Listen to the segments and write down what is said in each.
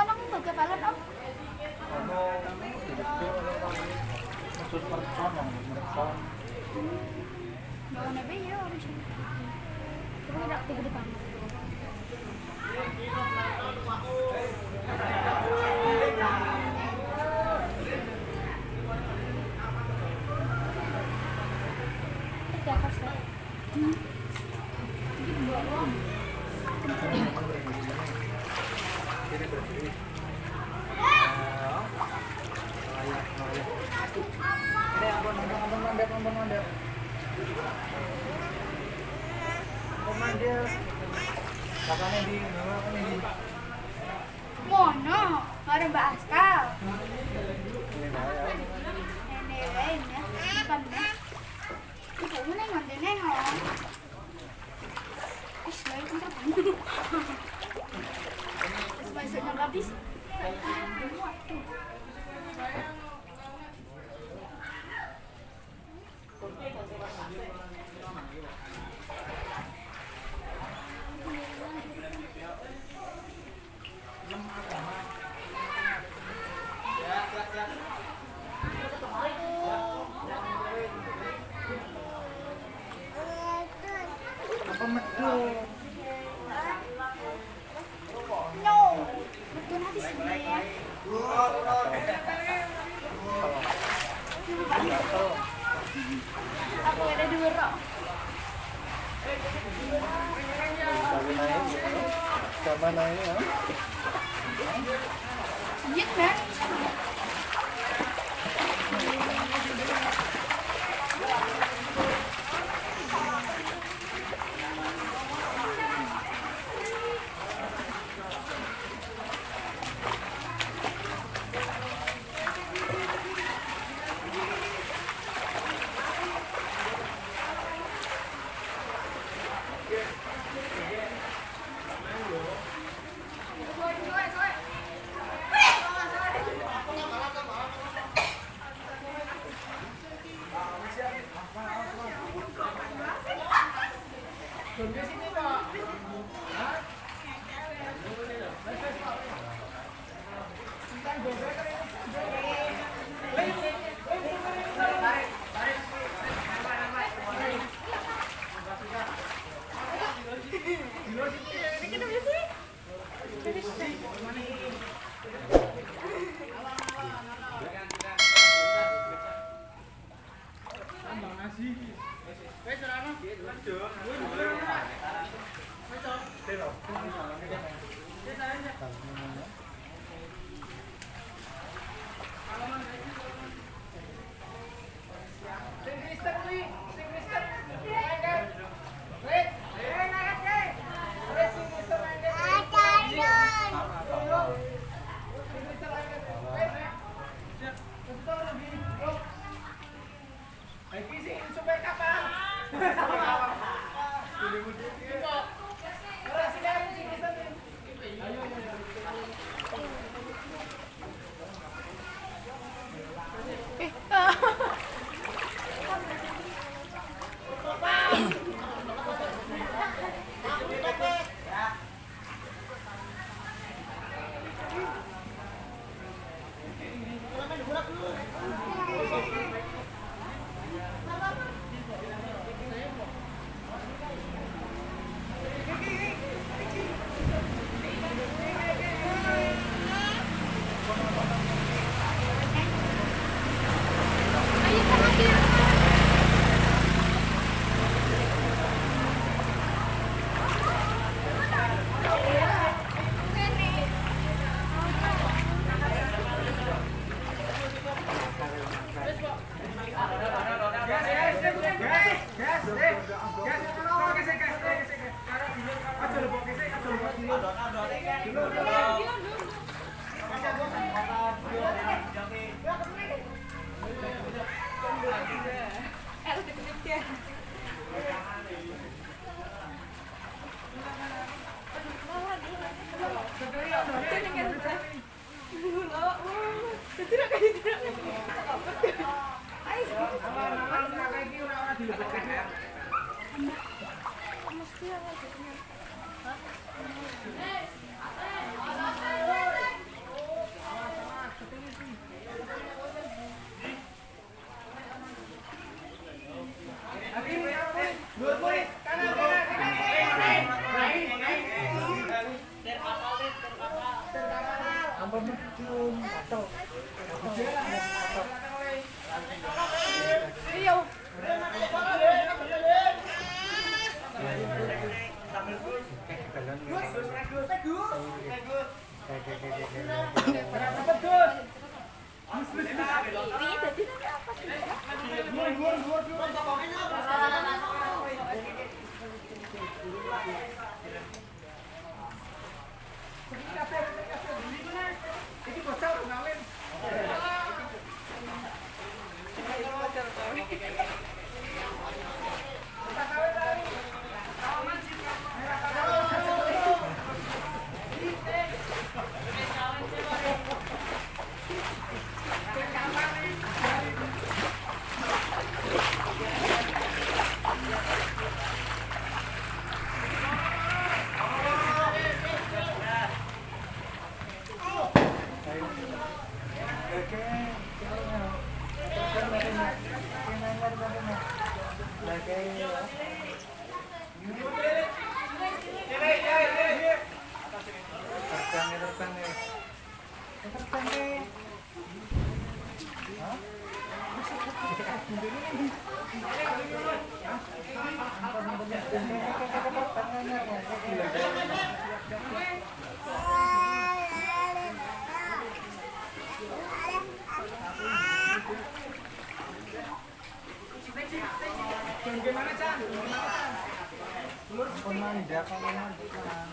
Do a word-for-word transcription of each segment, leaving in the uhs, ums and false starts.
nang baga balon om. Ono maksud person yang person. Bawa nebe ya om sih. Terus tidak ke depan. Tidak kasar. Hmm. Ini dua om. Ini ampun, ampun, ampun, mandep, ampun, mandep. Ampun, mandep. Kakaknya di, kakaknya di. Mono, ada Mbak Askal. Ini saya. Nenek lain ya, bukan ya. Ibu mana yang ngambil nengok? Is, lain kan terbantu. Besoknya habis. Apa medul? No, betul nanti sini ya. Aku ada dua rok. Sama naik ya? Sejit kan? medun. Atau. Iya. Pemanda kalau mandikan.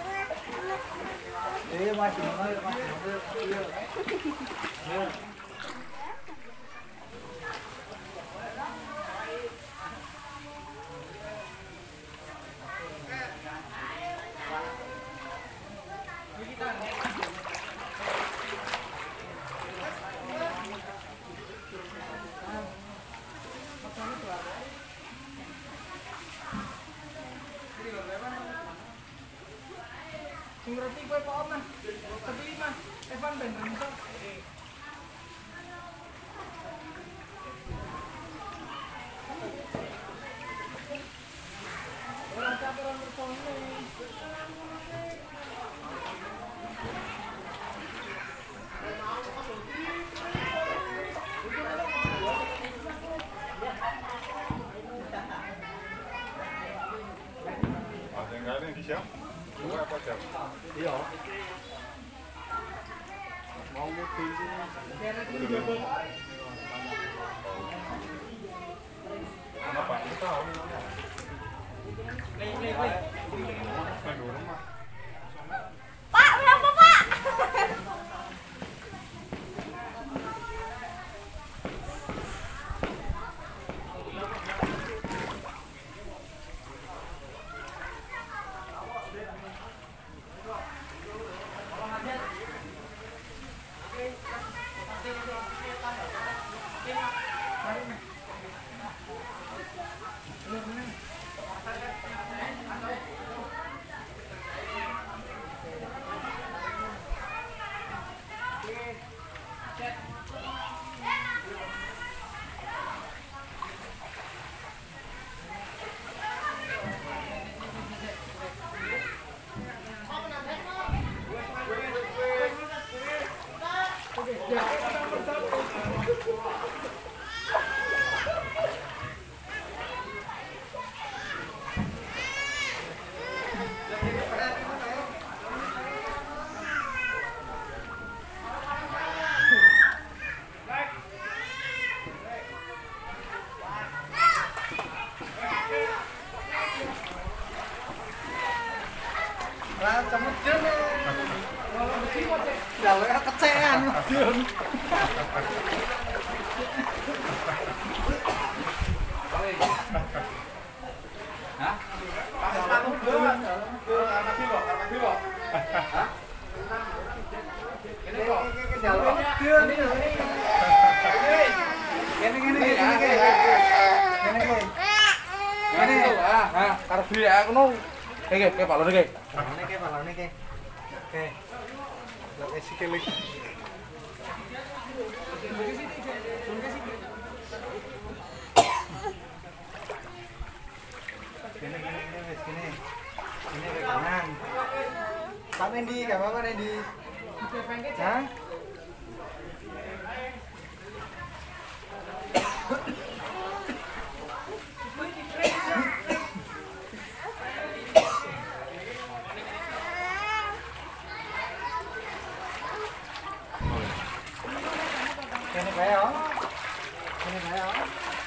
Eh masih mau masih mau. Iya. Sing ngerti kowe kok omah. Tapi mah Evan ben iso. Ora capek ora ngertone. Ada yang lain di siap? Dua apa jam? Iya. Mau mobil. Kenapa? Kita tahu. Lek, lek, lek. Main rumah. Pak, berapa Pak? Lah sama Jon. Kalau mesti kok jalur kecean Jon. Hah? Pas tamu belum. Anak bilo, anak bilo. Hah? Ini kok jalur Jon. Ini ini ini ini. Ini ini. Ini ah, ah, karep dia aku no. Oke, oke, Pak Lone, oke. Balone ke, balone ke. Oke. Lah isi kali. Gini gini gini wis gini. Ini ke kanan. Pak Nendi, enggak apa-apa Nendi. Hah? Ini kayak oh. Ini kayak oh.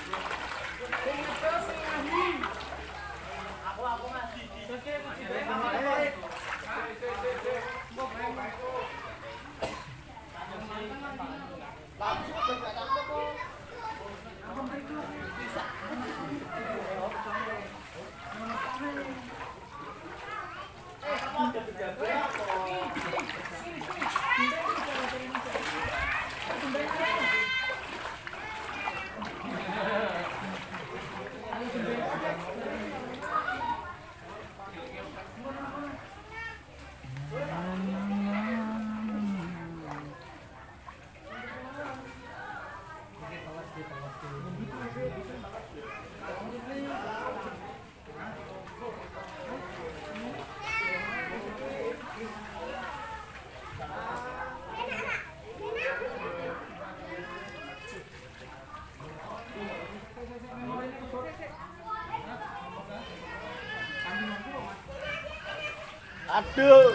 Aduh.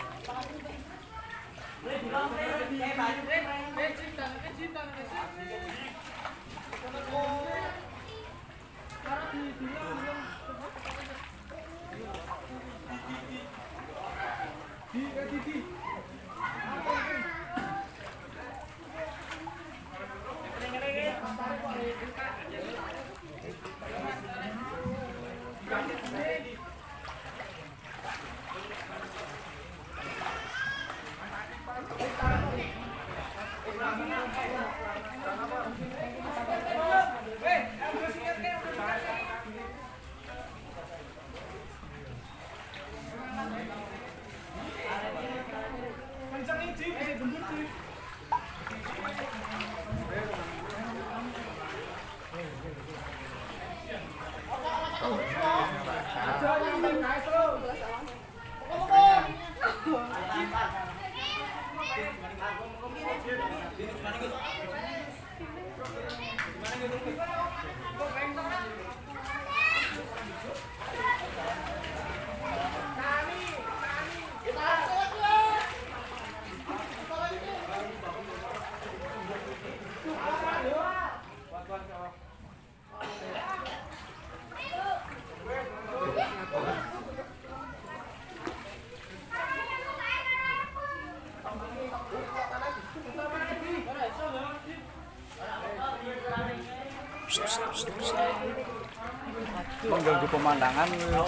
Mengganggu pemandangan.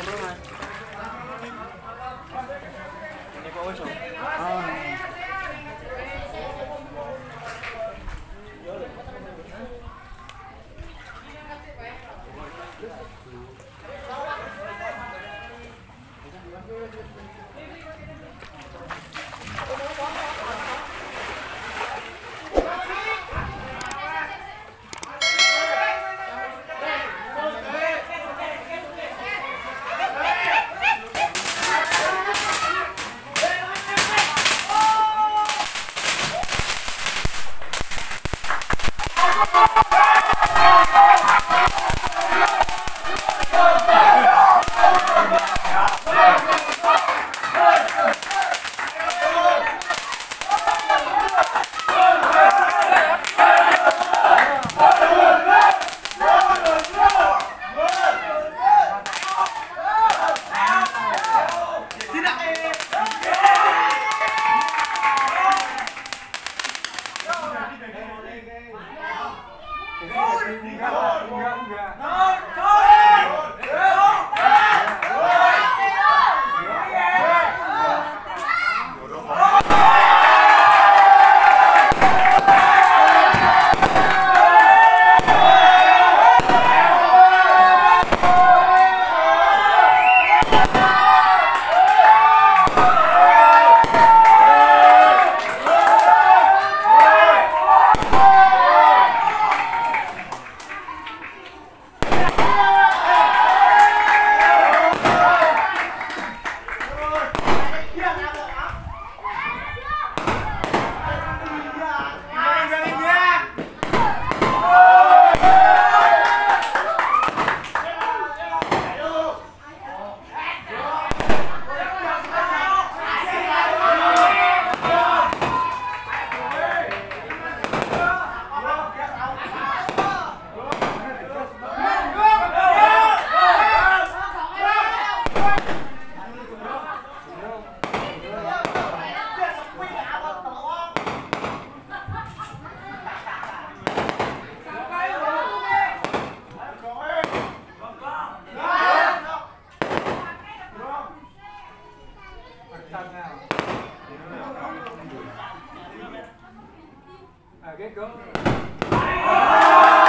Ini kok wis. Oh. Yeah. Oke, go.